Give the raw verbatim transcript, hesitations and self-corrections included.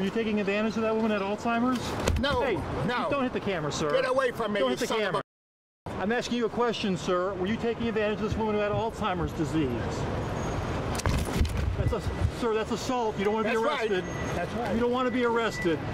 you taking advantage of that woman at Alzheimer's? No, Hey, no. don't hit the camera, sir. Get away from me, Don't you hit the son of camera. I'm asking you a question, sir. Were you taking advantage of this woman who had Alzheimer's disease? That's a, sir, that's assault. You don't want to be That's right. arrested. That's right. You don't want to be arrested.